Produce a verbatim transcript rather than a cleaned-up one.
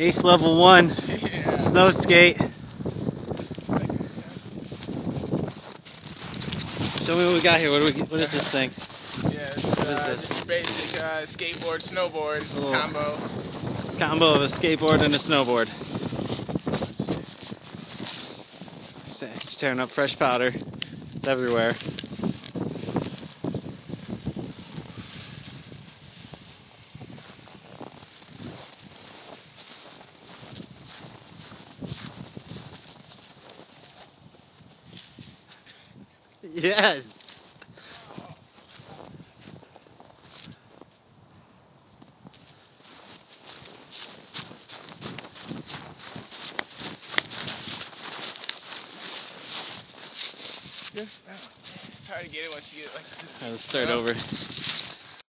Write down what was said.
Ace level one. Yeah. Snow skate. Show me what we got here. What, do we, what is this thing? Yeah, it's, What is uh, this? just your basic uh, skateboard, snowboard Little combo. Combo of a skateboard and a snowboard. Just tearing up fresh powder. It's everywhere. Yes. It's hard to get it once you get it like. Let's start over.